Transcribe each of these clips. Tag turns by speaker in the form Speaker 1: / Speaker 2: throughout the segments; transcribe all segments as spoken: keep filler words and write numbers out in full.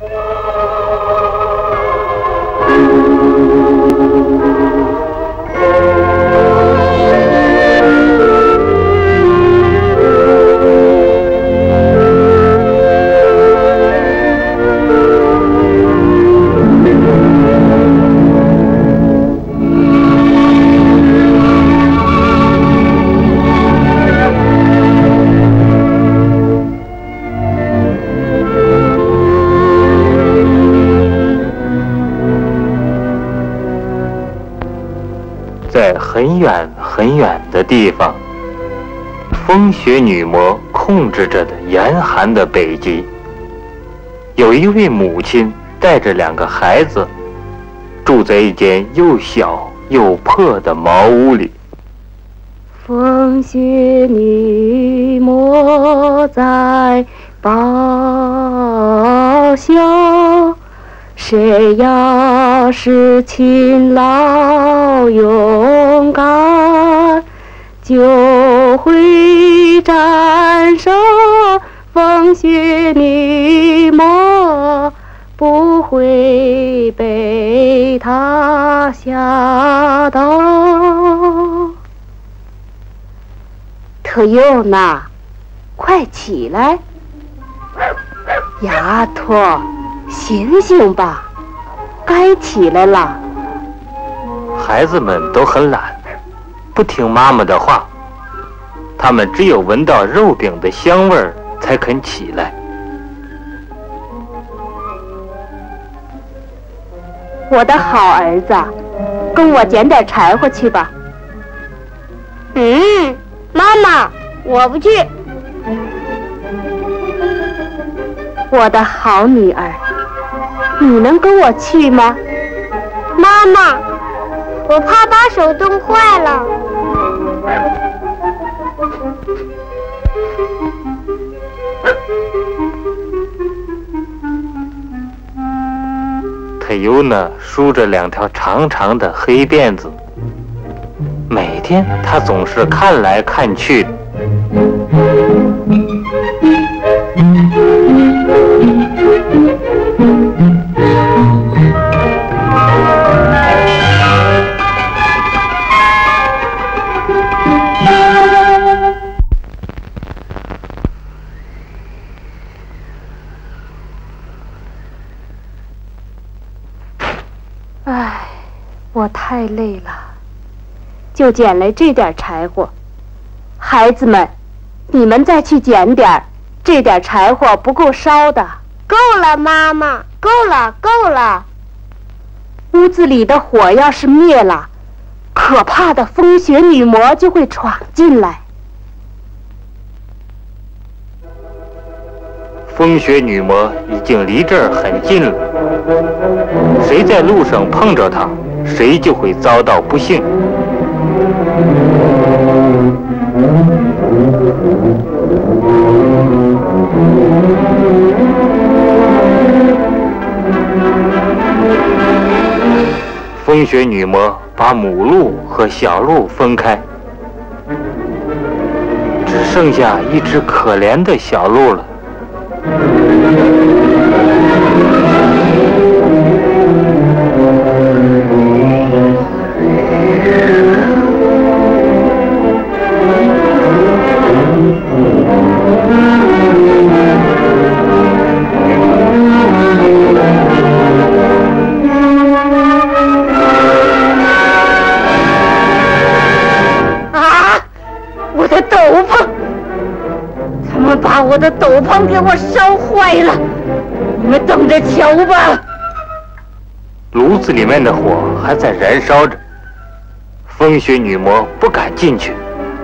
Speaker 1: 很远很远的地方，风雪女魔控制着的严寒的北极，有一位母亲带着两个孩子，住在一间又小又破的茅屋里。
Speaker 2: 风雪女魔在报晓，谁要是勤劳勇敢，就会战胜风雪女魔，不会被她吓倒。特优娜，快起来！丫头，醒醒吧，该起来了。
Speaker 1: 孩子们都很懒，不听妈妈的话，他们只有闻到肉饼的香味儿才肯起来。
Speaker 2: 我的好儿子，跟我捡点柴火去吧。
Speaker 3: 嗯，妈妈，我不去。
Speaker 2: 我的好女儿，你能跟我去吗？
Speaker 3: 妈妈，我怕把手冻坏了。
Speaker 1: 特优娜梳着两条长长的黑辫子，每天她总是看来看去的。
Speaker 2: 唉，我太累了，就捡来这点柴火。孩子们，你们再去捡点，这点柴火不够烧的。
Speaker 3: 够了，妈妈，够了，够了。
Speaker 2: 屋子里的火要是灭了，可怕的风雪女魔就会闯进来。
Speaker 1: 风雪女魔已经离这儿很近了，谁在路上碰着她，谁就会遭到不幸。风雪女魔把母鹿和小鹿分开，只剩下一只可怜的小鹿了。
Speaker 3: 我的斗篷给我烧坏了，你们等着瞧吧。
Speaker 1: 炉子里面的火还在燃烧着，风雪女魔不敢进去。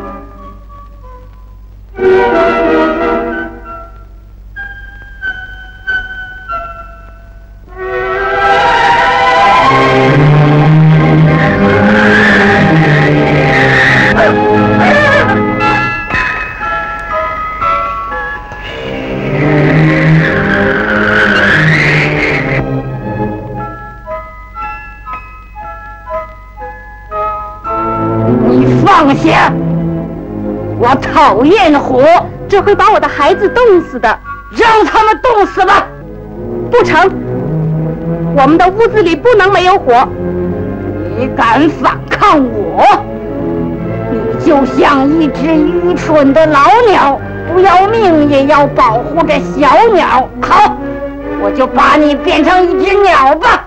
Speaker 3: 放下！我讨厌火，
Speaker 2: 这会把我的孩子冻死的。
Speaker 3: 让他们冻死吧！
Speaker 2: 不成，我们的屋子里不能没有火。
Speaker 3: 你敢反抗我，你就像一只愚蠢的老鸟，不要命也要保护着小鸟。好，我就把你变成一只鸟吧。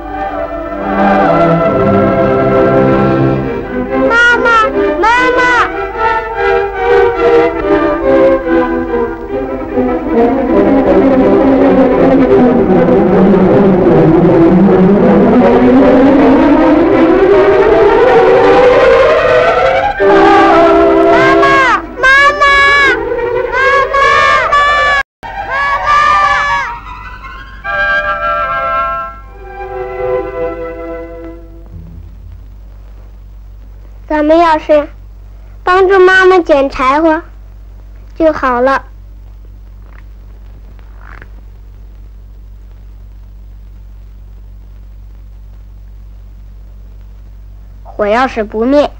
Speaker 4: 妈妈，妈妈。咱们要是帮助妈妈捡柴火就好了。火要是不灭，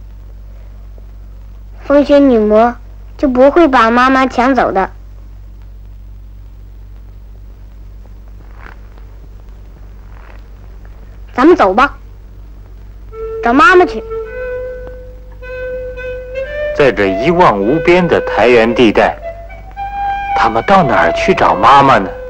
Speaker 4: 风雪女魔就不会把妈妈抢走的。咱们走吧，找妈妈去。
Speaker 1: 在这一望无边的苔原地带，他们到哪儿去找妈妈呢？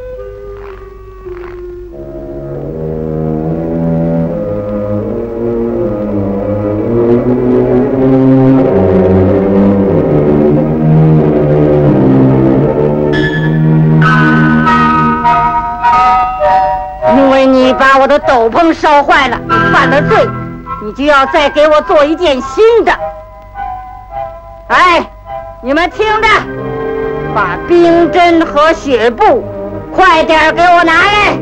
Speaker 3: 因为你把我的斗篷烧坏了，犯了罪，你就要再给我做一件新的。哎，你们听着，把冰针和血布快点给我拿来。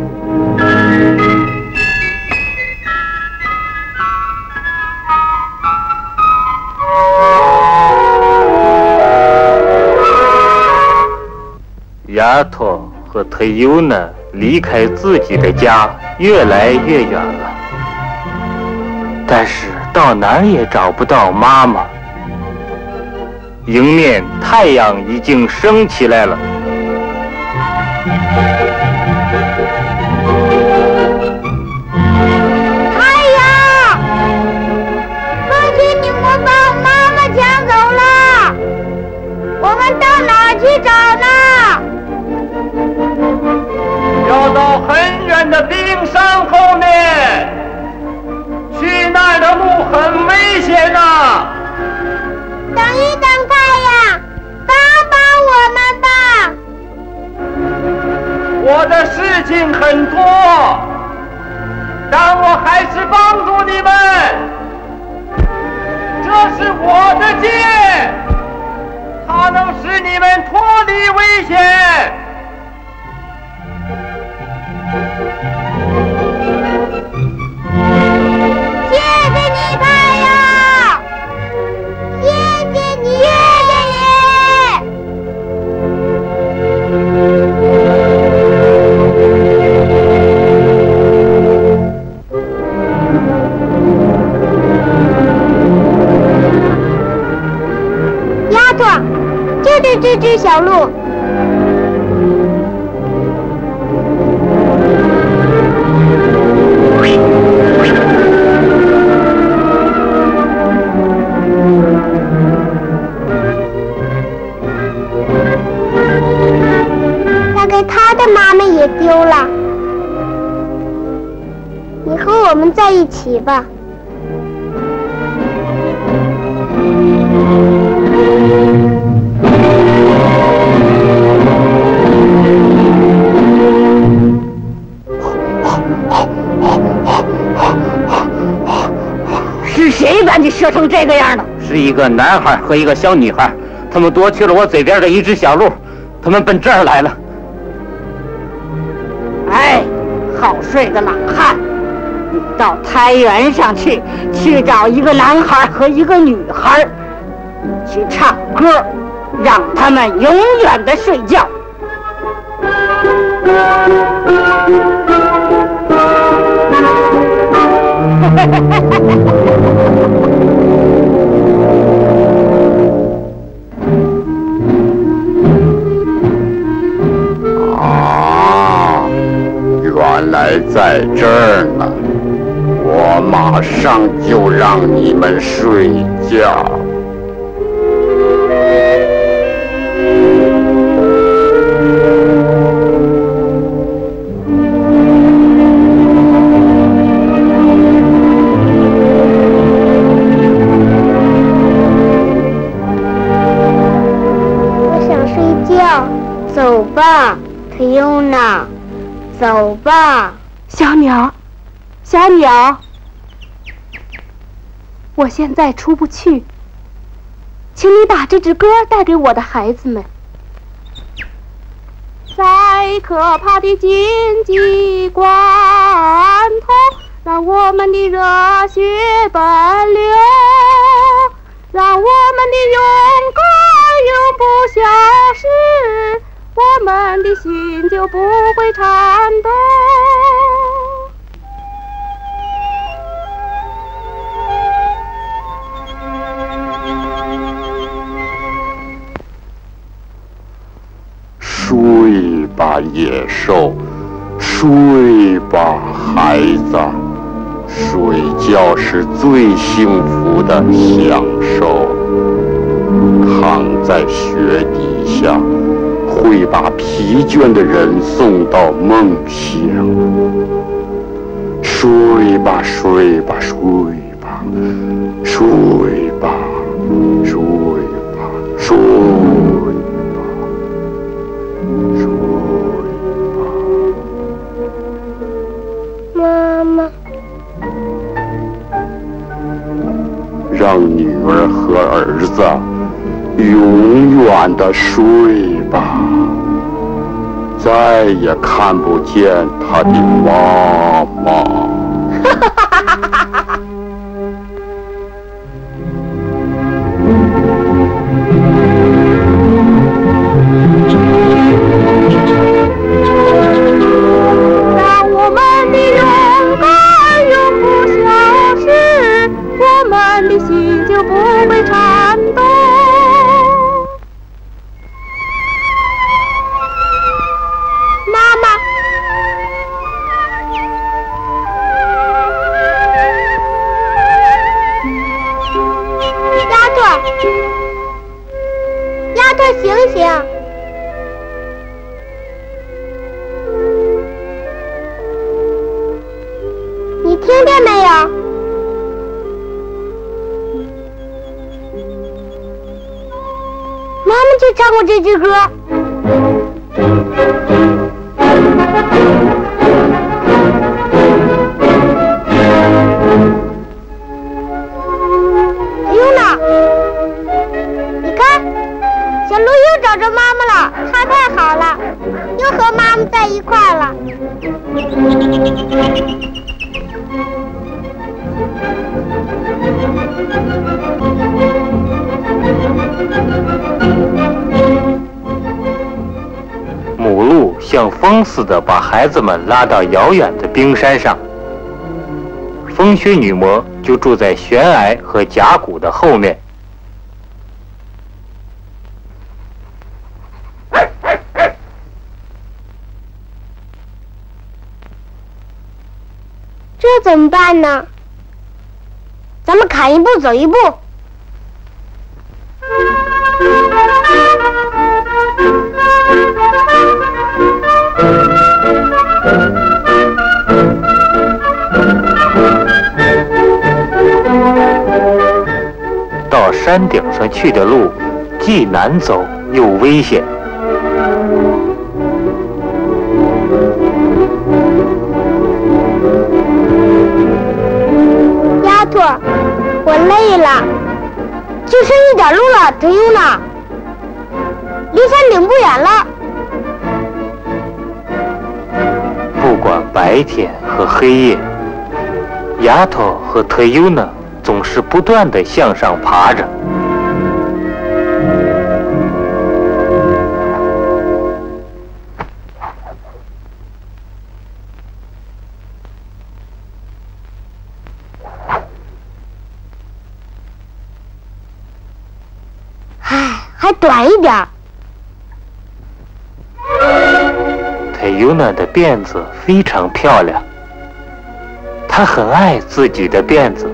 Speaker 1: 丫头和特尤呢，离开自己的家越来越远了，但是到哪儿也找不到妈妈。迎面太阳已经升起来了，
Speaker 4: 太阳，风雪女魔把我妈妈抢走了，我们到哪儿去找呢？
Speaker 5: 要到很远的冰山后面，去那儿的路很危险呐、啊。
Speaker 4: 等一等，太阳，帮帮我们吧！
Speaker 5: 我的事情很多，但我还是帮助你们。这是我的剑，它能使你们脱离危险。
Speaker 4: 谢谢你，太阳！谢谢你，谢谢你！丫头，就是这只小鹿。他的妈妈也丢了，你和我们在一起吧。
Speaker 3: 是谁把你射成这个样的？
Speaker 6: 是一个男孩和一个小女孩，他们夺去了我嘴边的一只小鹿，他们奔这儿来了。
Speaker 3: 哎，好睡的懒汉，你到苔原上去，去找一个男孩和一个女孩，你去唱歌，让他们永远的睡觉。
Speaker 7: 还在这儿呢，我马上就让你们睡觉。
Speaker 4: 走吧，特优娜，走吧，
Speaker 2: 小鸟，小鸟，我现在出不去，请你把这支歌带给我的孩子们。再可怕的紧急关头，让我们的热血奔流，让我们的勇敢永不消失，我们的心就不会颤抖。
Speaker 7: 睡吧，野兽，睡吧，孩子，睡觉是最幸福的享受。躺在雪底下，会把疲倦的人送到梦乡。睡吧，睡吧，睡吧，睡吧，睡吧，睡吧，睡吧。
Speaker 4: 妈妈，
Speaker 7: 让女儿和儿子永远的睡吧，再也看不见他的妈妈。
Speaker 2: 让我们的勇敢永不消失，我们的心就不会颤抖。
Speaker 4: 醒醒！你听见没有？妈妈就唱过这句歌。优娜，你看。小鹿又找着妈妈了，它太好了，又和妈妈在一块了。
Speaker 1: 母鹿像风似的把孩子们拉到遥远的冰山上，风雪女魔就住在悬崖和峡谷的后面。
Speaker 4: 这怎么办呢？咱们砍一步走一步。
Speaker 1: 到山顶上去的路既难走又危险。
Speaker 4: 丫头，我累了，就剩一点路了，特优娜，离山顶不远了。
Speaker 1: 不管白天和黑夜，丫头和特优娜总是不断地向上爬着。
Speaker 4: 唉，还短一点。
Speaker 1: 特佩尤娜的辫子非常漂亮，她很爱自己的辫子。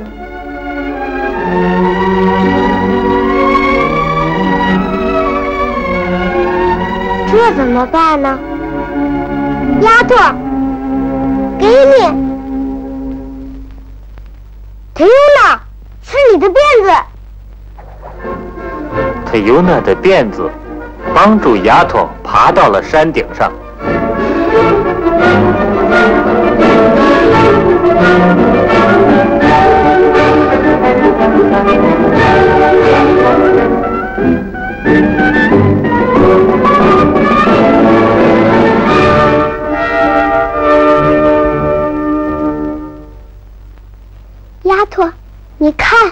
Speaker 4: 这怎么办呢？丫头，给你。佩尤娜，是你的辫子。
Speaker 1: 佩尤娜的辫子帮助丫头爬到了山顶上。
Speaker 4: 丫头，你看，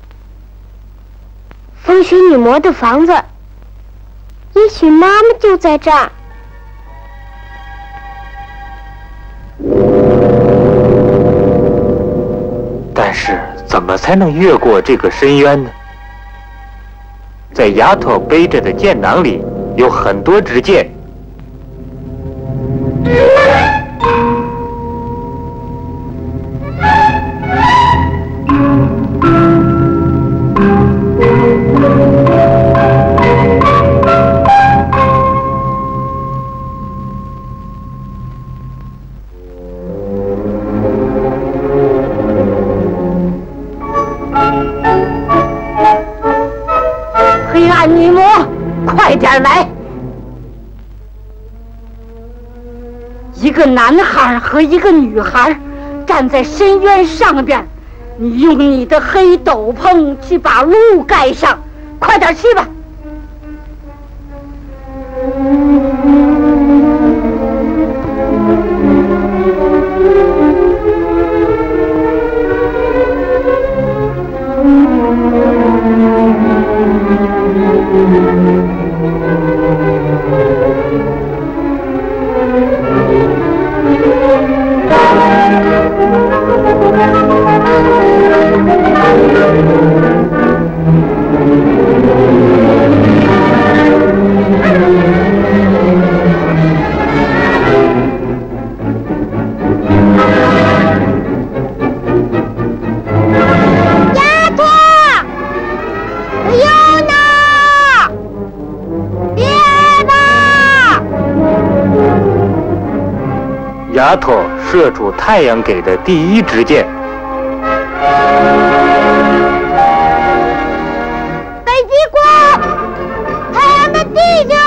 Speaker 4: 风雪女魔的房子，也许妈妈就在这儿。
Speaker 1: 但是怎么才能越过这个深渊呢？在丫头背着的剑囊里有很多支箭。
Speaker 3: 黑暗女魔，快点来！一个男孩和一个女孩站在深渊上边，你用你的黑斗篷去把路盖上，快点去吧！
Speaker 1: 丫头射出太阳给的第一支箭。
Speaker 4: 北极光，太阳的弟兄。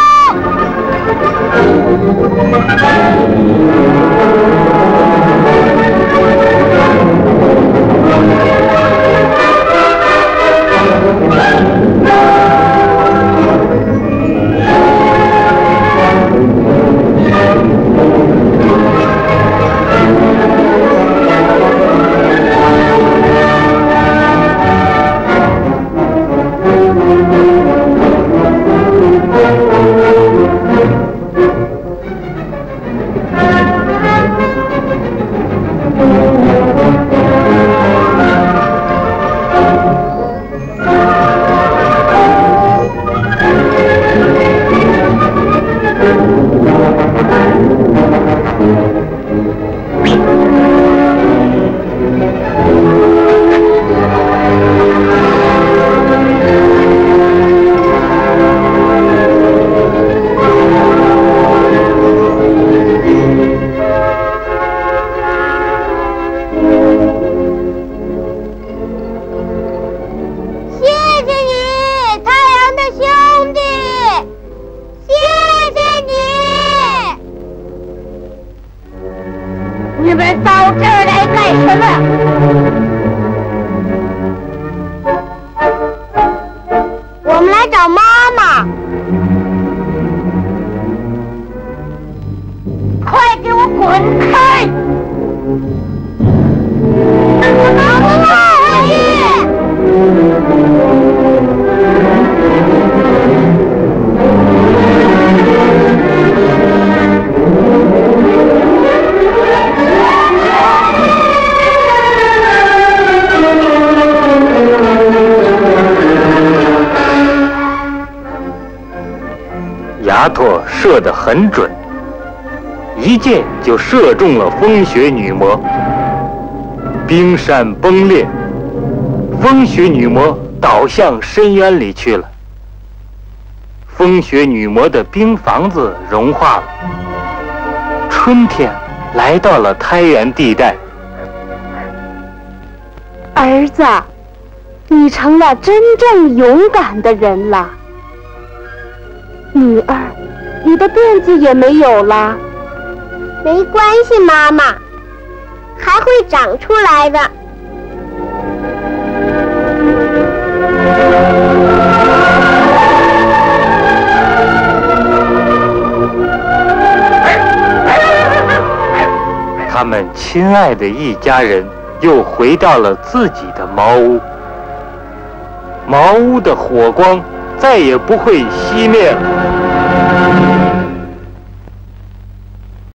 Speaker 3: 你们到这儿来干什么？
Speaker 4: 我们来找妈妈。
Speaker 3: 快给我滚开！
Speaker 4: 妈妈，回去！
Speaker 1: 牙托射得很准， 一箭就射中了风雪女魔。冰山崩裂，风雪女魔倒向深渊里去了。风雪女魔的冰房子融化了，春天来到了胎源地带。
Speaker 2: 儿子，你成了真正勇敢的人了。女儿，你的辫子也没有了。
Speaker 4: 没关系，妈妈，还会长出来的。
Speaker 1: 他们亲爱的一家人又回到了自己的茅屋，茅屋的火光再也不会熄灭了。